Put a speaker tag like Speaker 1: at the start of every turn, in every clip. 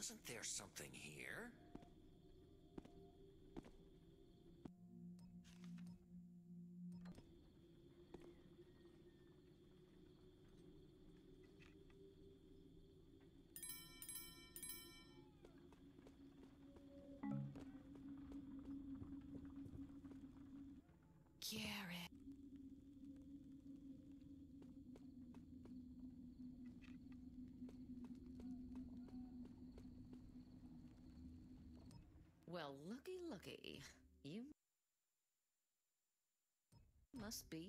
Speaker 1: Wasn't there something here?
Speaker 2: Garrett. Well, looky. You must be.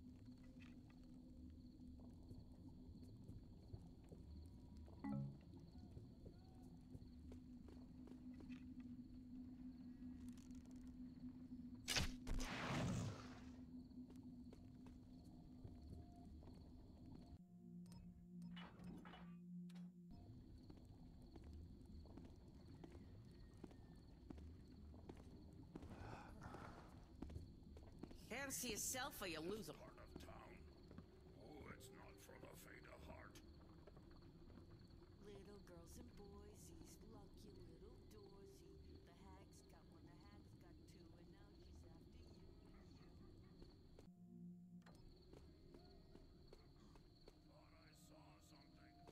Speaker 2: Fancy yourself or you lose 'em.
Speaker 3: Part of town. Oh, it's not for the faint of heart.
Speaker 4: Little girls and boys, these lucky little doorsy. The hag's got one, the hag's got two, and now she's after you and you.
Speaker 3: Thought I saw something.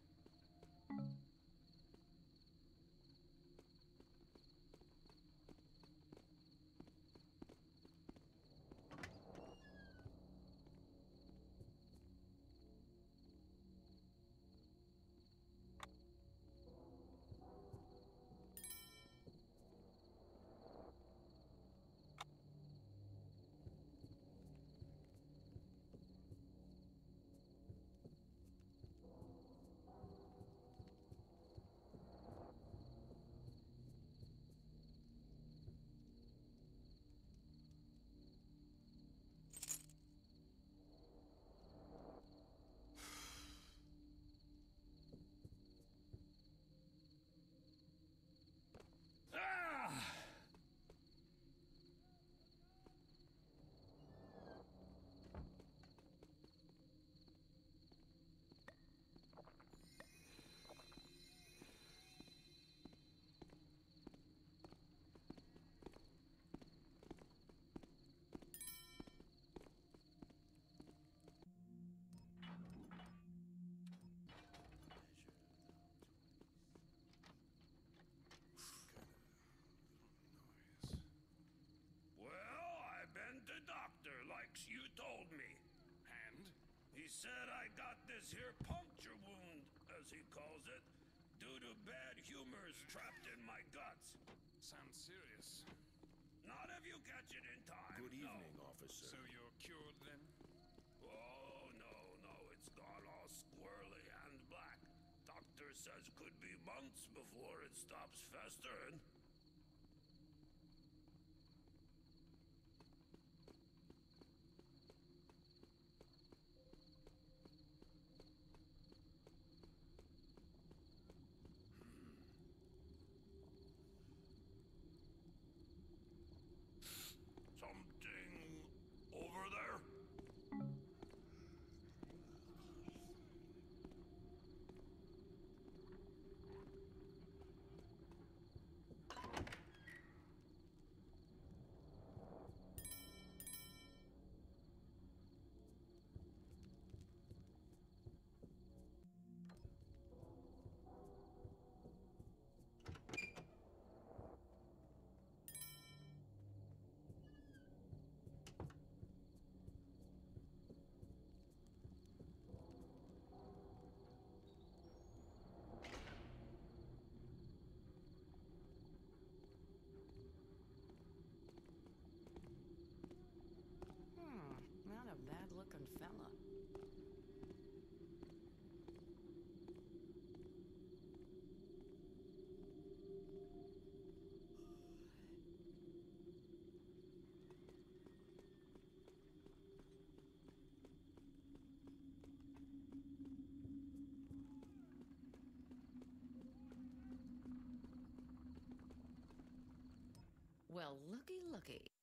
Speaker 3: You told me.
Speaker 5: And?
Speaker 3: He said I got this here puncture wound, as he calls it, due to bad humors trapped in my guts.
Speaker 5: Sounds serious.
Speaker 3: Not if you catch it in time.
Speaker 1: Good
Speaker 3: no.
Speaker 1: evening, officer.
Speaker 5: So you're cured then?
Speaker 3: Oh, no, it's gone all squirrely and black. Doctor says could be months before it stops festering. Something over there?
Speaker 2: Not a bad-looking fella. Well, looky.